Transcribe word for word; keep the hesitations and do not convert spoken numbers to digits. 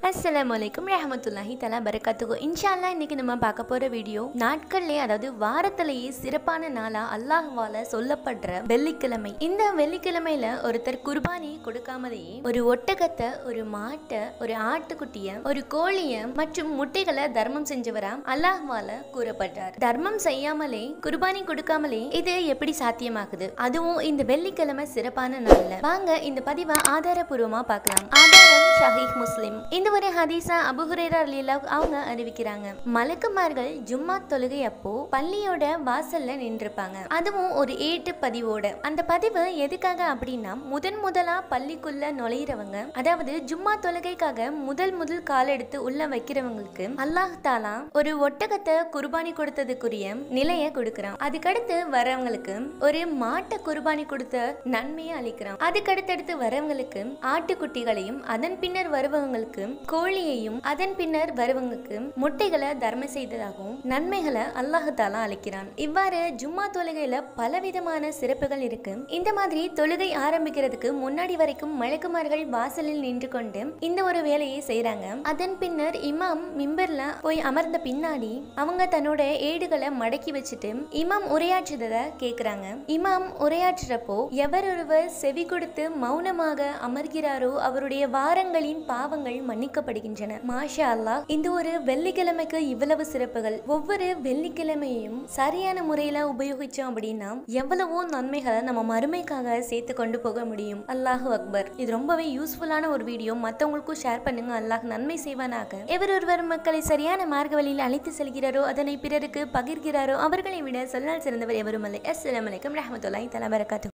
அஸ்ஸலாமுஅலைக்கும் ரஹ்மத்துல்லாஹி தஆலா பரகாத்துஹு. இன்ஷாஅல்லாஹ் இன்னைக்கு நம்ம பார்க்க போற வீடியோ நாட்கள்லயே அதாவது வாரத்திலேயே சிறப்பான நாளா அல்லாஹ்வால சொல்லப்படுற வெள்ளிக்கிழமை. இந்த வெள்ளிக்கிழமையில ஒருத்தர் குர்பானி கொடுக்காமலேயே ஒரு ஒட்டகத்தை, ஒரு மாட்டை, ஒரு ஆட்டுக்குட்டிய, ஒரு கோழிய மற்றும் முட்டைகளை தர்மம் செஞ்சவராம் அல்லாஹ்வால கூறப்படுறார். தர்மம் செய்யாமலே குர்பானி கொடுக்காமலே இது எப்படி சாத்தியமாகுது? அதுவும் இந்த வெள்ளிக்கிழமை சிறப்பான நாள்ல. வாங்க இந்த பதிவை ஆதாரபூர்வமா பார்க்கலாம். ஆதாரம் ஷஹீஹ் முஸ்லிம். இந்த ஒரு ஹதீஸா அபூ ஹுரைரா ரலியல்லாஹு அவங்க அறிவிக்கிறாங்க. மலக்குமார்கள் ஜும்மா தொழுகை அப்போ பள்ளியோட வாசல்ல நின்றுப்பாங்க. அதுவும் ஒரு ஏட்டு பதிவோட. அந்த பதிவு எதுக்காக அப்படின்னா, முதன் முதலா பள்ளிக்குள்ள நுழையிறவங்க, அதாவது ஜும்மா தொழுகைக்காக முதல் முதல் கால் எடுத்து உள்ள வைக்கிறவங்களுக்கு அல்லாஹ் தாலா ஒரு ஒட்டகத்தை குர்பானி கொடுத்ததுக்குரிய நிலையை கொடுக்கிறான். அதுக்கடுத்து வரவங்களுக்கு ஒரு மாட்டை குர்பானி கொடுத்த நன்மையை அளிக்கிறான். அதுக்கடுத்தடுத்து வரவங்களுக்கு ஆட்டுக்குட்டிகளையும், அதன் பின்னர் வருவவங்களுக்கு கோழியையும், அதன் பின்னர் வருவங்களுக்கு முட்டைகளை தர்மம் செய்ததாகவும் நன்மைகளை அல்லாஹ் தாலா அளிக்கிறான். இவ்வாறு ஜும்மா தொழுகையில பலவிதமான சிறப்புகள் இருக்கு. இந்த மாதிரி தொழுகை ஆரம்பிக்கிறதுக்கு முன்னாடி வரைக்கும் மலக்குமார்கள் வாசலில் நின்று கொண்டு இந்த ஒரு வேலையை செய்யறாங்க. அதன் பின்னர் இமாம் மிம்பர்ல போய் அமர்ந்த பின்னாடி அவங்க தன்னோட ஏடுகளை மடக்கி வச்சுட்டு இமாம் உரையாற்றுறத கேக்குறாங்க. இமாம் உரையாற்றுறப்போ எவர் ஒருவர் செவி கொடுத்து மௌனமாக அமர்கிறாரோ அவருடைய வாரங்களின் பாவங்கள் மன்னிக்கப்படுகின்றன. மாஷா அல்லாஹ். இந்த ஒரு வெள்ளிக்கிழமைக்கு இவ்வளவு சிறப்புகள். ஒவ்வொரு வெள்ளிக்கிழமையும் சரியான முறையில உபயோகிச்சோம் அப்படின்னா எவ்வளவோ நன்மைகளை நம்ம மறுமைக்காக சேர்த்து கொண்டு போக முடியும். அல்லாஹு அக்பர். இது ரொம்பவே யூஸ்ஃபுல்லான ஒரு வீடியோ. மற்றவங்களுக்கும் ஷேர் பண்ணுங்க. அல்லாஹ் நன்மை செய்வானாக. எவர் ஒருவர் மக்களை சரியான மார்க்க வழியில் அழைத்து செல்கிறாரோ, அதனை பிறருக்கு பகிர்கிறாரோ அவர்களை விட சொல்லால் சிறந்தவர் எவரும் இல்லை. அஸ்ஸலாமு அலைக்கும் ரஹ்மத்துல்லாஹி தஆலா பரகாத்துஹு.